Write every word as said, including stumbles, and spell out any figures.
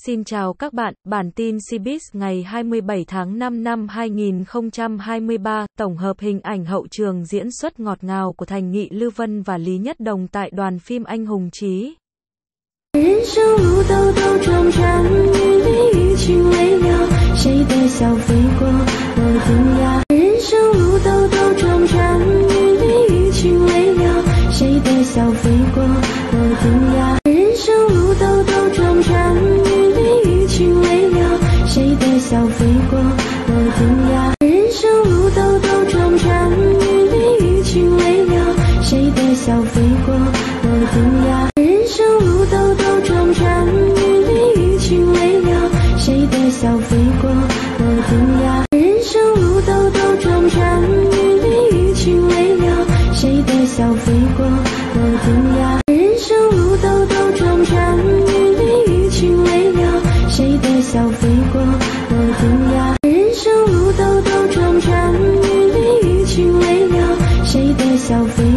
Xin chào các bạn, bản tin Cbiz ngày hai mươi bảy tháng năm năm hai nghìn không trăm hai mươi ba, tổng hợp hình ảnh hậu trường diễn xuất ngọt ngào của Thành Nghị, Lưu Vân và Lý Nhất Đồng tại đoàn phim Anh Hùng Chí. 人生如兜兜转转，与你一起围绕，谁的笑飞过我天涯。人生如兜兜转转，与你一起围绕，谁的笑飞过我天涯。人生如兜兜转转，与你一起围绕，谁的笑飞过我天涯。人生如兜兜转转，与你一起围绕，谁的笑飞过我天涯。人生如兜兜转转，与你一起围绕，谁的笑飞过我天涯。人生如兜兜转转，与你一起围绕，谁的笑飞过我天涯。人生如兜兜转转，与你一起围绕，谁的笑飞过我天涯。人生如兜兜转转，与你一起围绕，谁的笑飞